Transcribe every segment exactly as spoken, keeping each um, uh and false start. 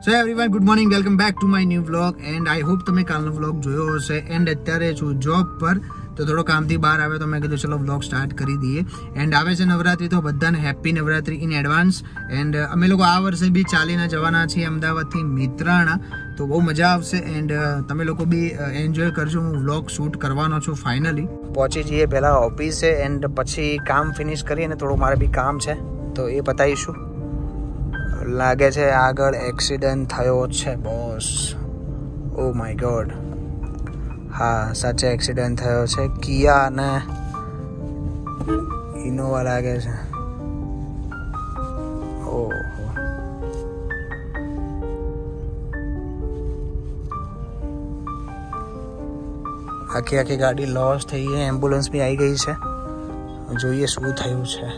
So everyone good morning, welcome back to my new vlog and I hope તમે કાલનો vlog જોયો હશે. And અત્યારે છું જોબ પર, તો થોડો કામથી બહાર આવે તો મેં કીધું ચલો વ્લોગ સ્ટાર્ટ કરી દઈએ. એન્ડ આવે છે નવરાત્રી, તો બધાને happy Navratri in advance. And અમે લોકો આ વર્ષે બી ચાલીને જવાના છીએ અમદાવાદથી મિત્રાણા, તો બહુ મજા આવશે. એન્ડ તમે લોકો બી એન્જોય કરજો. હું વ્લોગ શૂટ કરવાનો છું. ફાઇનલી પહોંચી જઈએ પહેલાં ઓફિસે, એન્ડ પછી કામ ફિનિશ કરીએ ને થોડું મારે બી કામ છે તો એ પતાવીશું. લાગે છે આગળ એક્સિડન્ટ થયો છે બોસ. ઓ માય ગોડ, હા સાચે એક્સિડન્ટ થયો છે. કિયા અને ઇનોવા લાગે છે. ઓહો, આખી આખી ગાડી લોસ થઈ ગઈ. એમ્બ્યુલન્સ બી આવી ગઈ છે. જોઈએ શું થયું છે.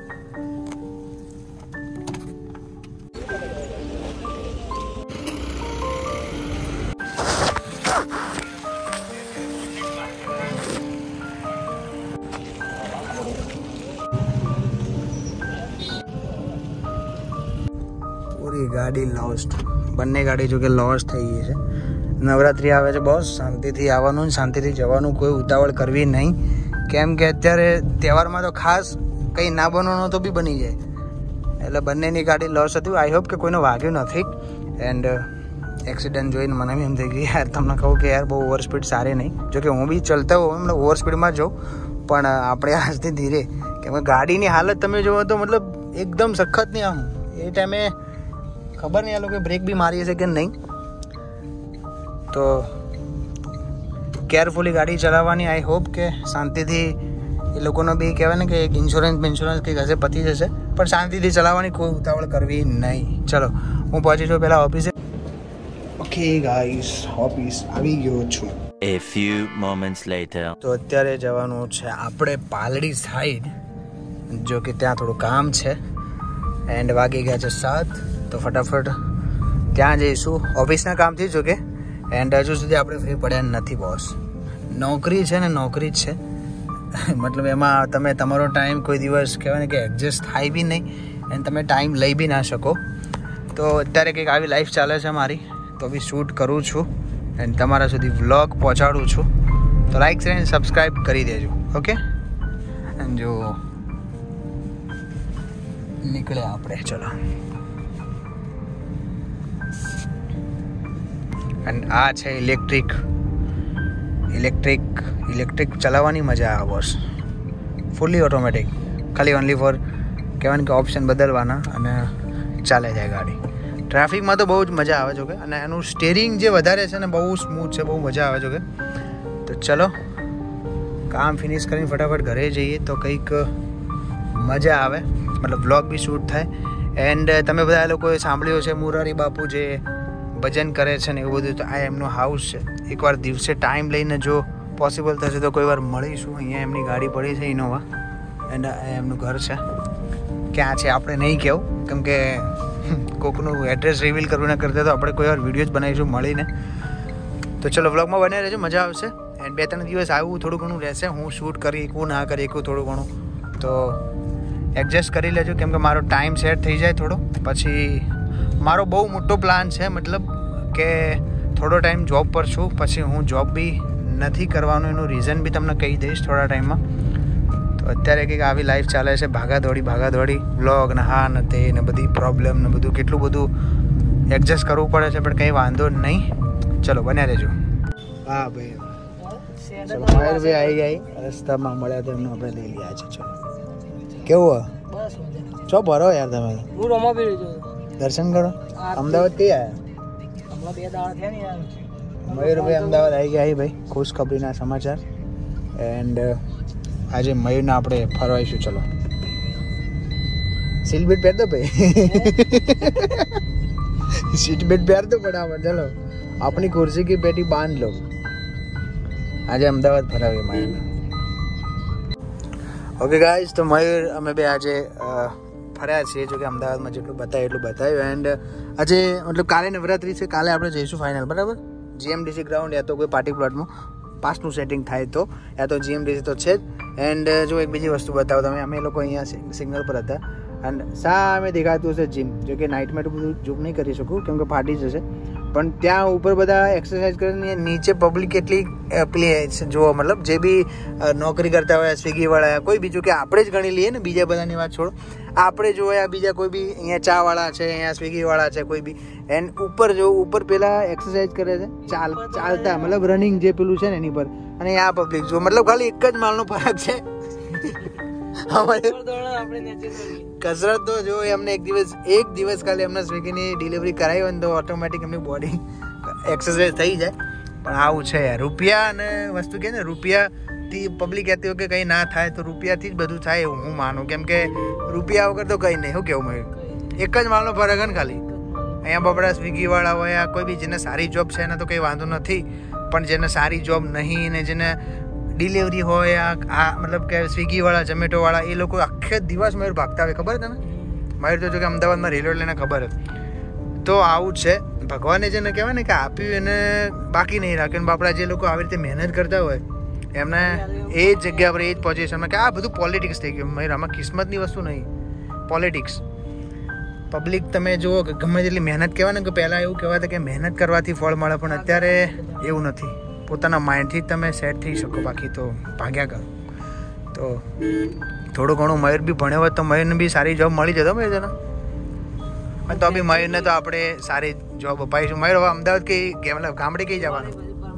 પૂરી ગાડી લોસ્ટ, બંને ગાડી જો કે લોસ થઈ ગઈ છે. નવરાત્રી આવે છે બોસ, શાંતિથી આવવાનું, શાંતિથી જવાનું, કોઈ ઉતાવળ કરવી નહીં. કેમ કે અત્યારે તહેવારમાં તો ખાસ કંઈ ના બનવાનું તો બી બની જાય. એટલે બંનેની ગાડી લોસ હતી. આઈ હોપ કે કોઈને વાગ્યું નથી. એન્ડ એક્સિડન્ટ જોઈને મને બી એમ થઈ ગયું યાર, તમને કહું કે યાર બહુ ઓવર સ્પીડ સારી નહીં. જોકે હું બી ચલતા હોઉં મતલબ ઓવર સ્પીડમાં જાઉં, પણ આપણે આજથી ધીરે. કેમ કે ગાડીની હાલત તમે જુઓ તો મતલબ એકદમ સખત નહીં. આમ એ ટાઈમે ખબર નહીં આ લોકો બ્રેક બી મારી હશે કે નહીં. તો કેરફુલી ગાડી ચલાવવાની. આઈ હોપ કે શાંતિથી એ લોકોનો બી કહેવાય ને કે એક ઇન્સ્યોરન્સ ઇન્સ્યોરન્સ કંઈક હશે, પતી જશે. પણ શાંતિથી ચલાવવાની, કોઈ ઉતાવળ કરવી નહીં. ચલો હું પહોંચી જાઉં પહેલાં ઓફિસે. ઓકે ગાઈસ, ઓફિસ આવી ગયો છું. A few moments later. તો અત્યારે જવાનું છે આપણે પાલડી સાઈડ, જો કે ત્યાં થોડું કામ છે. એન્ડ વાગી ગયા છે સાત, તો ફટાફટ ત્યાં જઈશું ઓફિસના કામથી. જો કે એન્ડ હજુ સુધી આપણે ફ્રી પડ્યા નથી બોસ. નોકરી છે ને નોકરી જ છે. મતલબ એમાં તમે તમારો ટાઈમ કોઈ દિવસ કહેવાય ને કે એડજસ્ટ થાય બી નહીં, એન્ડ તમે ટાઈમ લઈ બી ના શકો. તો અત્યારે કંઈક આવી લાઈફ ચાલે છે મારી, તો બી શૂટ કરું છું એન્ડ તમારા સુધી વ્લોગ પહોંચાડું છું. તો લાઈક શેર એન્ડ સબસ્ક્રાઈબ કરી દેજો. ઓકે, એન્ડ જો નીકળ્યા આપણે. ચલો, અને આ છે ઇલેક્ટ્રિક. ઇલેક્ટ્રિક ઇલેક્ટ્રિક ચલાવવાની મજા આવે બોસ. ફૂલી ઓટોમેટિક, ખાલી ઓનલી ફોર કહેવાય કે ઓપ્શન બદલવાના અને ચાલે જાય ગાડી. ટ્રાફિકમાં તો બહુ જ મજા આવે છે કે, અને એનું સ્ટેરિંગ જે વધારે છે ને બહુ સ્મૂથ છે, બહુ મજા આવે છે કે. તો ચલો કામ ફિનિશ કરીને ફટાફટ ઘરે જઈએ તો કંઈક મજા આવે, મતલબ વ્લોગ બી શૂટ થાય. એન્ડ તમે બધા લોકોએ સાંભળ્યું છે મુરારી બાપુ જે ભજન કરે છે ને એવું બધું, તો આ એમનો હાઉસ છે. એકવાર દિવસે ટાઈમ લઈને જો પોસિબલ થશે તો કોઈ વાર મળીશું. અહીંયા એમની ગાડી પડી છે ઇનોવા, એન્ડ એમનું ઘર છે. ક્યાં છે આપણે નહીં કહેવું, કેમ કે કોકનું એડ્રેસ રિવીલ કરવું ના કરતા, તો આપણે કોઈ વાર વિડીયો જ બનાવીશું મળીને. તો ચલો વ્લોગમાં બને રહેજો, મજા આવશે. એન્ડ બે ત્રણ દિવસ આવું થોડું ઘણું રહેશે. હું શૂટ કરી શકું ના કરી શકું થોડું ઘણું, તો એડજસ્ટ કરી લેજો. કેમ કે મારો ટાઈમ સેટ થઈ જાય થોડો, પછી મારો બહુ મોટો પ્લાન છે. મતલબ કે થોડો ટાઈમ જોબ પર છું, પછી હું જોબ બી નથી કરવાનું. એનું રીઝન બી તમને કહી દઈશ થોડા ટાઈમમાં. તો અત્યારે કંઈક આવી લાઈફ ચાલે છે, ભાગાદોડી ભાગાદોડી. વ્લોગ ને હા ને તે ને બધી પ્રોબ્લેમ ને બધું કેટલું બધું એડજસ્ટ કરવું પડે છે, પણ કંઈ વાંધો નહીં. ચલો બન્યા રહેજો. હા ભાઈ, ચલો મયુરભાઈ આવી ગયા, રસ્તામાં મળ્યા તો એમને આપણે લઈ લીધા છે. ચલો કેવું બસ ચો ભરો યાર તમે. હું રમાબી દર્શન કરો. અમદાવાદ કઈ આવ્યા? બે દાડા થયા ને યાર. મયુરભાઈ અમદાવાદ આવી ગયા ભાઈ, ખુશખબરીના સમાચાર. એન્ડ આજે મયુરને આપણે ફરવાઈશું. ચલો સીટ બેલ્ટ પહેર દો ભાઈ. સીટ બેલ્ટ પહેર દો ફટાફટ. ચલો આપણી ખુરશી કી પેટી બાંધ લો. આજે અમદાવાદ ફરાવીએ મયુરને. ઓકે ગાઈઝ, તો મયુર અમે બે આજે ફર્યા છીએ. જો કે અમદાવાદમાં જેટલું બતાવ્યું એટલું બતાવ્યું. એન્ડ આજે મતલબ કાલે નવરાત્રી છે, કાલે આપણે જઈશું ફાઇનલ, બરાબર? જીએમડીસી ગ્રાઉન્ડ યા તો કોઈ પાર્ટી પ્લોટમાં પાસનું સેટિંગ થાય તો, યા તો જીએમડીસી તો છે જ. એન્ડ જો એક બીજી વસ્તુ બતાવો તમે, અમે લોકો અહીંયા સિગ્નલ પર હતા અને સામે દેખાતું હશે જીમ, જો કે નાઇટમાં તો બધું ઝૂમ નહીં કરી શકું કેમ કે ફાટી જશે, પણ ત્યાં ઉપર બધા એક્સરસાઇઝ કરીને નીચે પબ્લિક એટલી પેલી જોવો, મતલબ જે બી નોકરી કરતા હોય, સ્વિગીવાળા, કોઈ બીજું કે આપણે જ ગણી લઈએ ને, બીજા બધાની વાત છોડો, આપણે જોયા બીજા કોઈ બી અહીંયા ચાવાળા છે, અહીંયા સ્વિગીવાળા છે, કોઈ બી એન્ડ ઉપર જો ઉપર પેલા એક્સરસાઇઝ કરે છે, ચાલ ચાલતા મતલબ રનિંગ જે પેલું છે ને એની પર, અને આ પબ્લિક જો મતલબ ખાલી એક જ માલનો ફરક છે. કસરત તો જો એમને એક દિવસ એક દિવસ ખાલી એમને સ્વિગીની ડિલિવરી કરાવી હોય ને તો ઓટોમેટિક એમની બોડી એક્સરસાઇઝ થઈ જાય. પણ આવું છે યાર, રૂપિયા અને વસ્તુ કે ને રૂપિયાથી પબ્લિક કહેતી હોય કે કંઈ ના થાય, તો રૂપિયાથી જ બધું થાય એવું હું માનું, કેમ કે રૂપિયા વગર તો કંઈ નહીં. શું કેવું મળ્યું? એક જ માલનો ફરક છે ને ખાલી. અહીંયા બપડા સ્વિગીવાળા હોય, કોઈ બી જેને સારી જોબ છે એને તો કંઈ વાંધો નથી, પણ જેને સારી જોબ નહીં ને જેને ડિલિવરી હોય, આ મતલબ કે સ્વિગીવાળા, ઝોમેટોવાળા, એ લોકો આખે દિવસ મયુર ભાગતા હોય. ખબર તને? મયુર તો જો કે અમદાવાદમાં રેલવે લઈને ખબર જ. તો આવું જ છે, ભગવાને જેને કહેવાય ને કે આપ્યું એને બાકી નહીં રાખ્યું. બાપડા જે લોકો આવી રીતે મહેનત કરતા હોય એમને એ જ જગ્યા પર, એ જ પોઝિશનમાં, કે આ બધું પોલિટિક્સ થઈ ગયું મયુર. આમાં કિસ્મતની વસ્તુ નહીં, પોલિટિક્સ. પબ્લિક તમે જુઓ કે ગમે તેટલી મહેનત કહેવાય ને, કે પહેલાં એવું કહેવાય કે મહેનત કરવાથી ફળ મળે, પણ અત્યારે એવું નથી. પોતાના માઇન્ડથી જ તમે સેટ થઈ શકો, બાકી તો ભાગ્યા કરો. તો થોડું ઘણું મયુર બી ભણ્યો હોત તો મયુરને બી સારી જોબ મળી જતો મયુર જણા, તો બી મયુરને તો આપણે સારી જોબ અપાઈશું. મયુર હવે અમદાવાદ કઈ મતલબ ગામડે કઈ જવાનું?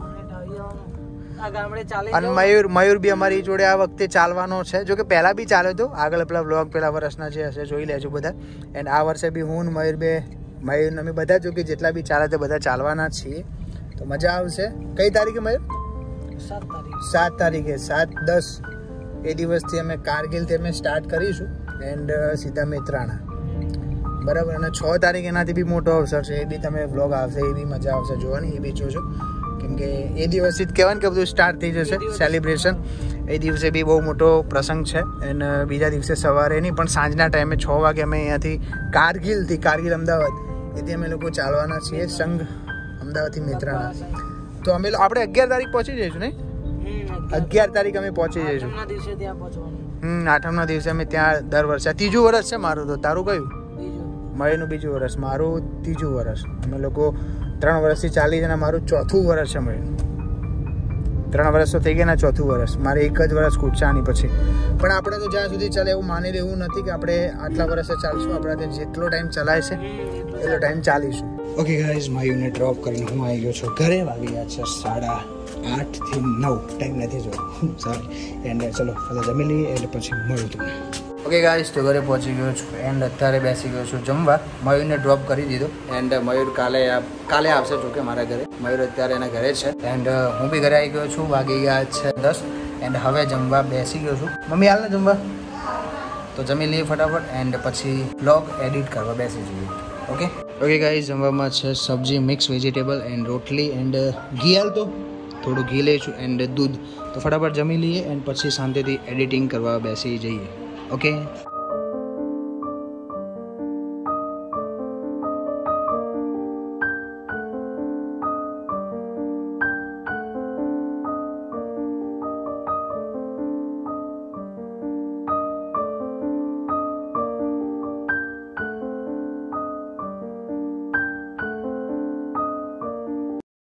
અને મયુર મયુર બી અમારી જોડે આ વખતે ચાલવાનો છે, જો કે પહેલાં બી ચાલ્યો હતો, આગળ પેલા બ્લોગ પેલા વર્ષના જે હશે જોઈ લેજો બધા. એન્ડ આ વર્ષે બી હું મયુર બે મયુર અમે બધા જો કે જેટલા બી ચાલે તે બધા ચાલવાના છીએ, તો મજા આવશે. કઈ તારીખે મયુર? સાત તારીખે સાત તારીખે સાત દસ એ દિવસથી અમે કારગિલથી અમે સ્ટાર્ટ કરીશું એન્ડ સીધા મેત્રાણા, બરાબર. અને છ તારીખે એનાથી બી મોટો અવસર છે, એ બી તમે વ્લોગ આવશે, એ બી મજા આવશે જોવાની, એ બી જોજો, કેમ કે એ દિવસથી જ કહેવાય ને કે બધું સ્ટાર્ટ થઈ જશે સેલિબ્રેશન. એ દિવસે બી બહુ મોટો પ્રસંગ છે. અને બીજા દિવસે સવારે નહીં પણ સાંજના ટાઈમે છ વાગે અમે અહીંયાથી કારગિલથી, કારગિલ અમદાવાદ એથી અમે લોકો ચાલવાના છીએ સંઘ અમદાવાદથી મેત્રાણા. તો અમે આપણે અગિયાર તારીખ પહોંચી જઈશું ને? અગિયાર તારીખ અમે પહોંચી જઈશું. હમ આઠમના દિવસે અમે ત્યાં દર વર્ષે, ત્રીજું વર્ષ છે મારું. તો તારું કયું? મયુરનું બીજું વર્ષ, મારું ત્રીજું વર્ષ. અમે લોકો ત્રણ વર્ષથી ચાલી છે અને મારું ચોથું વર્ષ છે મયુર. ત્રણ વર્ષ તો થઈ ગયા ને, ચોથું વર્ષ. મારે એક જ વર્ષ કૂદચાની પછી. પણ આપણે તો જ્યાં સુધી ચાલે એવું માની રહેવું નથી કે આપણે આટલા વર્ષે ચાલશું. આપણે જેટલો ટાઈમ ચલાય છે એટલો ટાઈમ ચાલીશું. ઓકે ગાઈઝ, મયુરને ડ્રોપ કરીને હું આવી ગયો છું ઘરે. વાગી ગયા છે સાડા આઠથી નવ, ટાઈમ નથી જોયો, સોરી. એન્ડ ચલો બધા જમી લઈએ એટલે પછી મળું તમને. ઓકે ગાઈઝ, તો ઘરે પહોંચી ગયો છું એન્ડ અત્યારે બેસી ગયો છું જમવા. મયુરને ડ્રોપ કરી દીધો એન્ડ મયુર કાલે કાલે આવશે જોકે મારા ઘરે. મયુર અત્યારે એના ઘરે છે એન્ડ હું બી ઘરે આવી ગયો છું. વાગી ગયા છે દસ એન્ડ હવે જમવા બેસી ગયો છું. મમ્મી હાલ ને જમવા, તો જમી લઈએ ફટાફટ એન્ડ પછી બ્લોગ એડિટ કરવા બેસી જઈએ. ઓકે ઓકે ગાઈઝ, જમવામાં છે સબ્જી, મિક્સ વેજીટેબલ એન્ડ રોટલી એન્ડ ઘી. હાલ તો થોડું ઘી લઈશું એન્ડ દૂધ. તો ફટાફટ જમી લઈએ એન્ડ પછી શાંતિથી એડિટિંગ કરવા બેસી જઈએ. ઓકે.